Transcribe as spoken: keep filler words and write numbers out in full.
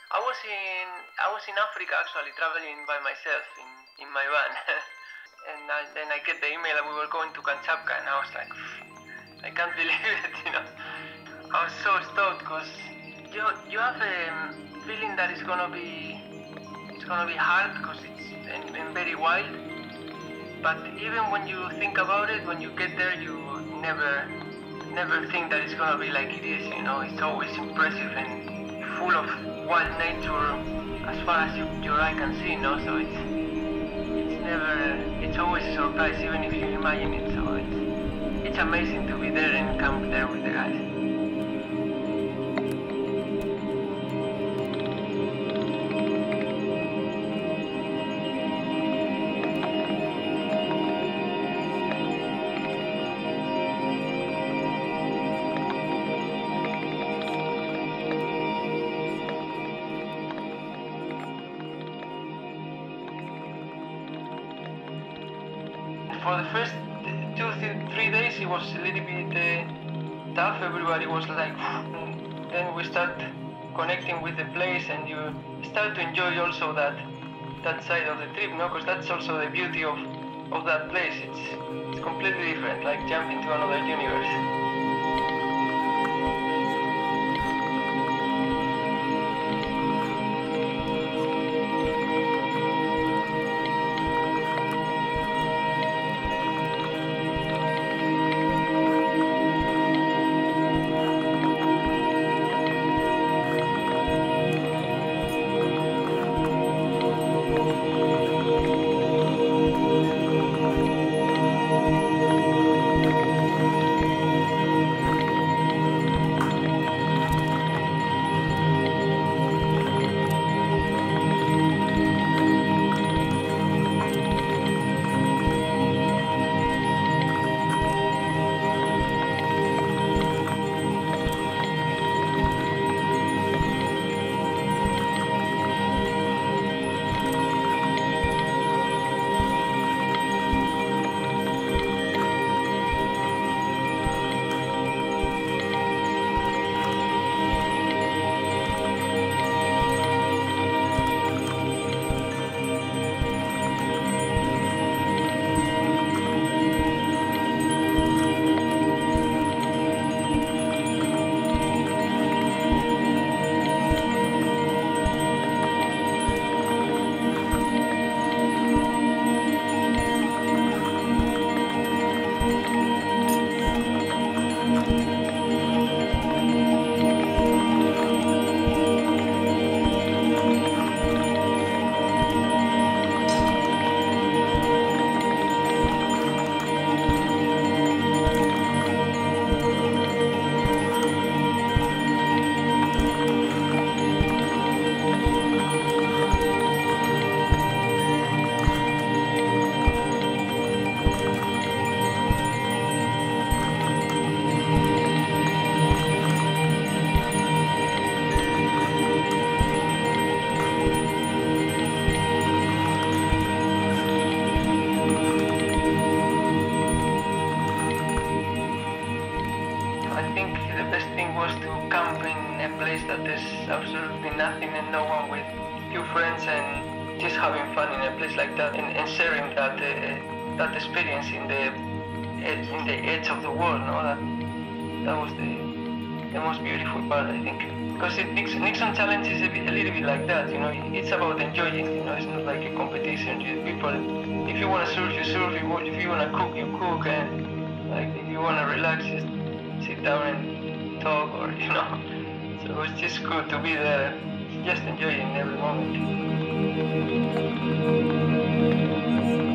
I was in I was in Africa actually, traveling by myself in, in my van. And I, then I get the email that we were going to Kamchatka, and I was like, I can't believe it, you know. I was so stoked because you you have a feeling that it's gonna be it's gonna be hard because it's and, and very wild. But even when you think about it, when you get there, you never never think that it's gonna be like it is. You know, it's always impressive and full of wild nature as far as you, your eye can see. No, so it's it's never it's always a surprise, even if you imagine it. So it's it's amazing to be there and camp there with the guys. For the first two, th three days, it was a little bit uh, tough. Everybody was like, then we start connecting with the place, and you start to enjoy also that that side of the trip, no? Because that's also the beauty of of that place. It's it's completely different, like jumping to another universe. Absolutely nothing and no one, with few friends, and just having fun in a place like that, and, and sharing that uh, that experience in the in the edge of the world. No, that that was the the most beautiful part, I think, because it, Nixon, Nixon challenge is a, bit, a little bit like that. You know, it's about enjoying. You know, it's not like a competition. You, people, if you want to surf, you surf. If you want to cook, you cook, and like if you want to relax, just sit down and talk, or you know. So it's just good to be there, just enjoying every moment.